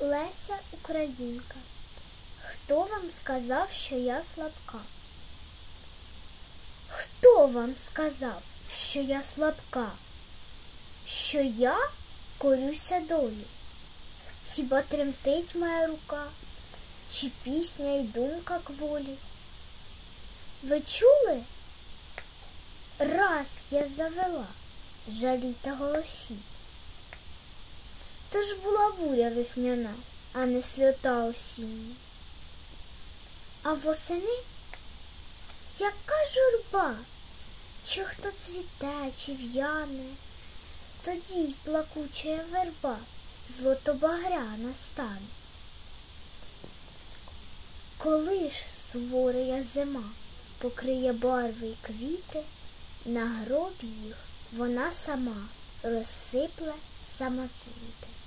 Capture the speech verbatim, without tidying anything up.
Леся Українка. Хто вам сказав, що я слабка? Хто вам сказав, що я слабка? Що я корюся долі? Хіба тремтить моя рука, чи пісня й думка кволі? Ви чули? Раз я завела жалі та голосі. То ж була буря весняна, а не сльота осіння. А восени яка журба, чи хто цвіте, чи в'яне, тоді й плакучая верба злотобагряна стане. Коли ж суворая зима покриє барви й квіти, на гробі їх вона сама розсипле самоцвіти.